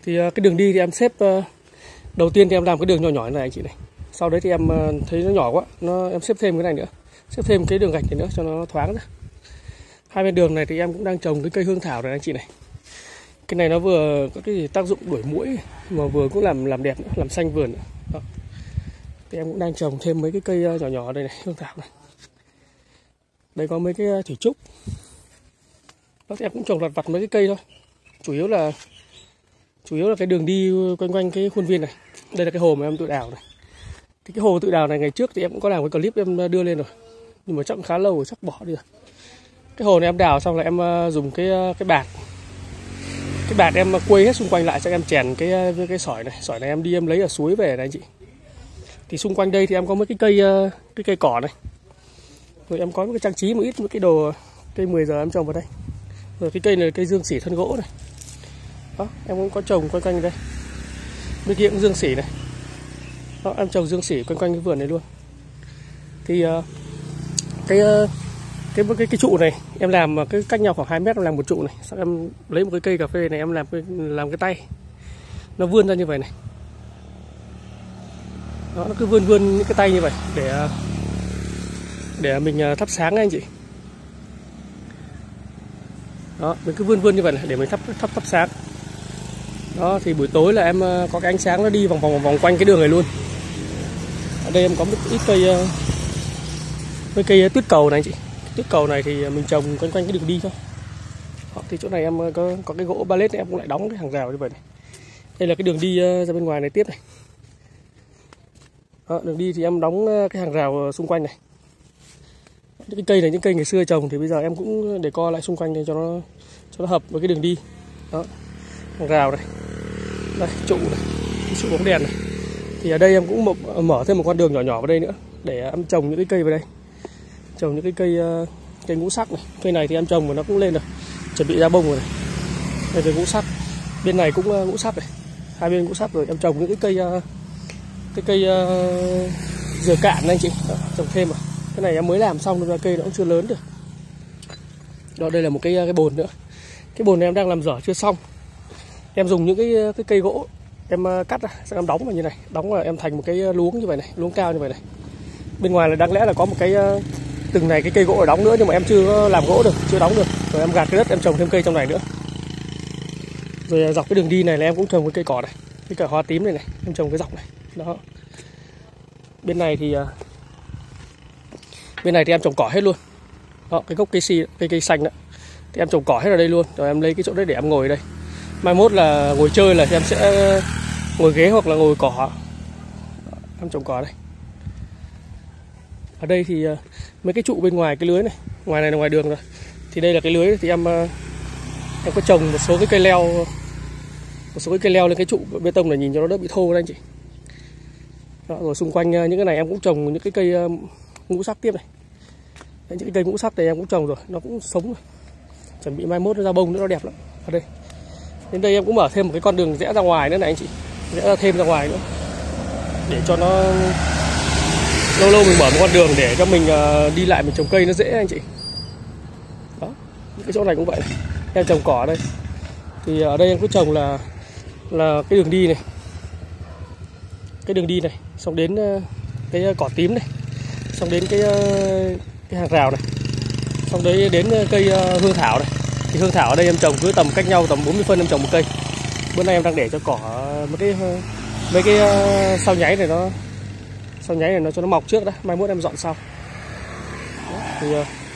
Thì cái đường đi thì em xếp đầu tiên thì em làm cái đường nhỏ nhỏ này anh chị này. Sau đấy thì em thấy nó nhỏ quá, em xếp thêm cái này nữa, xếp thêm cái đường gạch này nữa cho nó thoáng ra. Hai bên đường này thì em cũng đang trồng cái cây hương thảo này anh chị này. Cái này nó vừa có cái tác dụng đuổi muỗi mà vừa cũng làm đẹp nữa, làm xanh vườn nữa. Đó. Thì em cũng đang trồng thêm mấy cái cây nhỏ nhỏ ở đây này, hương thảo này. Đây có mấy cái thủy trúc. Đó thì em cũng trồng lặt vặt mấy cái cây thôi. Chủ yếu là cái đường đi quanh quanh cái khuôn viên này. Đây là cái hồ mà em tự đào này. Thì cái hồ tự đào này ngày trước thì em cũng có làm cái clip em đưa lên rồi. Nhưng mà chắc khá lâu rồi, chắc bỏ đi rồi. Cái hồ này em đào xong là em dùng cái bạt. Cái bạt em quây hết xung quanh lại, cho em chèn cái sỏi này. Sỏi này em đi em lấy ở suối về này anh chị. Thì xung quanh đây thì em có mấy cái cây cỏ này. Rồi em có một cái trang trí một ít một cái đồ cây 10 giờ em trồng vào đây. Rồi cái cây này là cây dương sỉ thân gỗ này. Đó, em cũng có trồng quanh quanh đây. Bên kia cũng dương sỉ này. Đó, em trồng dương sỉ quanh quanh cái vườn này luôn. Thì cái trụ này em làm cái cách nhau khoảng 2 mét, em làm một trụ này. Sau em lấy một cái cây cà phê này em làm cái tay. Nó vươn ra như vậy này. Đó, nó cứ vươn những cái tay như vậy để mình thắp sáng anh chị. Đó, mình cứ vươn như vậy này để mình thắp sáng. Đó thì buổi tối là em có cái ánh sáng nó đi vòng quanh cái đường này luôn. Ở đây em có một ít cây tuyết cầu này anh chị. Tuyết cầu này thì mình trồng quanh cái đường đi thôi. Đó, thì chỗ này em có cái gỗ ba lết này, em cũng lại đóng cái hàng rào như vậy này. Đây là cái đường đi ra bên ngoài này tiếp này. Đó, đường đi thì em đóng cái hàng rào xung quanh này. Cái cây này những cây ngày xưa trồng thì bây giờ em cũng để co lại xung quanh để cho nó hợp với cái đường đi. Đó, hàng rào này, đây trụ này, cái trụ bóng đèn này. Thì ở đây em cũng mở thêm một con đường nhỏ nhỏ vào đây nữa để em trồng những cái cây vào đây, trồng những cái cây ngũ sắc này. Cây này thì em trồng và nó cũng lên rồi, chuẩn bị ra bông rồi này. Đây là ngũ sắc, bên này cũng ngũ sắc này, hai bên ngũ sắc rồi. Em trồng những cái cây dừa cạn này anh chị. Đó, trồng thêm rồi. Cái này em mới làm xong nên là cây nó cũng chưa lớn được. Đó, đây là một cái bồn nữa. Cái bồn này em đang làm dở chưa xong. Em dùng những cái cây gỗ em cắt ra, xong em đóng vào như này, đóng vào em thành một cái luống như vậy này, luống cao như vậy này. Bên ngoài là đáng lẽ là có một cái từng này cái cây gỗ ở đóng nữa, nhưng mà em chưa làm gỗ được, chưa đóng được. Rồi em gạt cái đất em trồng thêm cây trong này nữa. Rồi dọc cái đường đi này là em cũng trồng cái cây cỏ này, cái cỏ hoa tím này này, em trồng cái dọc này. Đó. Bên này thì em trồng cỏ hết luôn. Đó, cái gốc cây xanh đó thì em trồng cỏ hết ở đây luôn. Rồi em lấy cái chỗ đấy để em ngồi đây. Mai mốt là ngồi chơi là em sẽ ngồi ghế hoặc là ngồi cỏ. Đó, em trồng cỏ đây. Ở đây thì mấy cái trụ bên ngoài cái lưới này, ngoài này là ngoài đường rồi. Thì đây là cái lưới thì em có trồng một số cái cây leo lên cái trụ bê tông này, nhìn cho nó đỡ bị thô đấy anh chị. Đó, rồi xung quanh những cái này em cũng trồng những cái cây ngũ sắc tiếp này. Đấy, những cái cây ngũ sắc này em cũng trồng rồi, nó cũng sống rồi. Chuẩn bị mai mốt nó ra bông nữa, nó đẹp lắm. Ở đây. Đến đây em cũng mở thêm một cái con đường rẽ ra ngoài nữa này anh chị. Rẽ ra thêm ra ngoài nữa. Để cho nó lâu mình mở một con đường để cho mình đi lại mình trồng cây nó dễ anh chị. Đó. Cái chỗ này cũng vậy này. Em trồng cỏ ở đây. Thì ở đây em cứ trồng là cái đường đi này. Cái đường đi này, xong đến cái cỏ tím này, xong đến cái hàng rào này, xong đấy đến cây hương thảo này. Thì hương thảo ở đây em trồng cứ tầm cách nhau tầm 40 phân em trồng một cây. Bữa nay em đang để cho cỏ mấy cái sau nháy này nó cho nó mọc trước đã, mai mốt em dọn sau. Đó, thì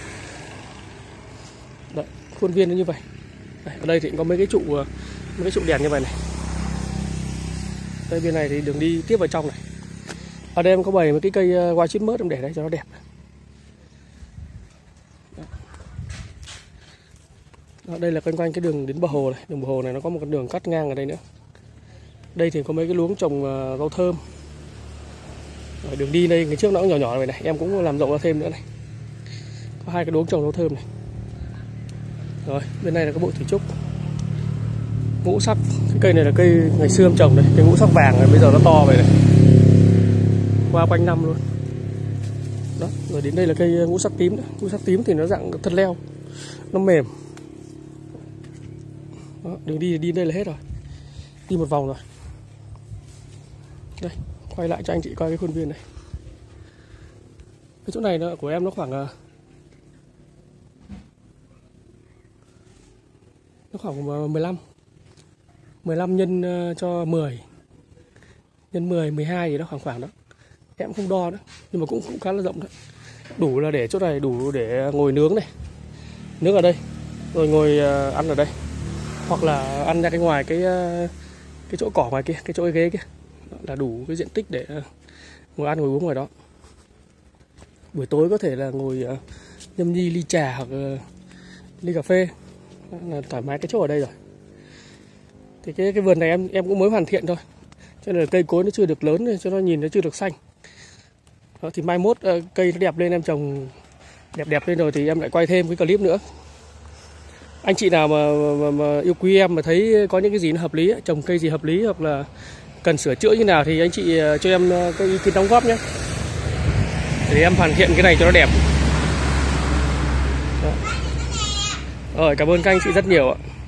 đấy, khuôn viên nó như vậy. Đây, ở đây thì cũng có mấy cái trụ đèn như vậy này. Đây bên này thì đường đi tiếp vào trong này. Ở đây em có bày một cái cây hoa chít mớt em để đây cho nó đẹp. Đó, đây là quanh cái đường đến bờ hồ này. Đường bờ hồ này nó có một con đường cắt ngang ở đây nữa. Đây thì có mấy cái luống trồng rau thơm. Ở đường đi đây ngày trước nó cũng nhỏ nhỏ này này, em cũng làm rộng ra thêm nữa này. Có hai cái luống trồng rau thơm này. Rồi, bên này là cái bộ thủy trúc. Ngũ sắc, cái cây này là cây ngày xưa em trồng này, cái ngũ sắc vàng này bây giờ nó to vậy này. Qua quanh năm luôn. Đó, rồi đến đây là cây ngũ sắc tím nữa. Ngũ sắc tím thì nó dạng thân leo, nó mềm. Đó, đường đi đây là hết rồi. đi một vòng rồi. Đây, quay lại cho anh chị coi cái khuôn viên này. Cái chỗ này của em nó khoảng 15 nhân cho 10 nhân 10 12 gì đó, khoảng đó. Em không đo nữa, nhưng mà cũng khá là rộng đấy. Đủ là để chỗ này, đủ để ngồi nướng này. Nướng ở đây, rồi ngồi ăn ở đây. Hoặc là ăn ra cái ngoài cái chỗ cỏ ngoài kia, cái chỗ ghế kia. Là đủ cái diện tích để ngồi ăn ngồi uống ngoài đó. Buổi tối có thể là ngồi nhâm nhi ly trà hoặc ly cà phê, là thoải mái cái chỗ ở đây rồi. Thì cái vườn này em cũng mới hoàn thiện thôi, cho nên là cây cối nó chưa được lớn, cho nó nhìn nó chưa được xanh. Đó, thì mai mốt cây nó đẹp lên, em trồng đẹp lên rồi thì em lại quay thêm cái clip nữa. Anh chị nào mà yêu quý em mà thấy có những cái gì nó hợp lý, trồng cây gì hợp lý hoặc là cần sửa chữa như nào thì anh chị cho em cái ý kiến đóng góp nhé, để em hoàn thiện cái này cho nó đẹp. Đó. Rồi, cảm ơn các anh chị rất nhiều ạ.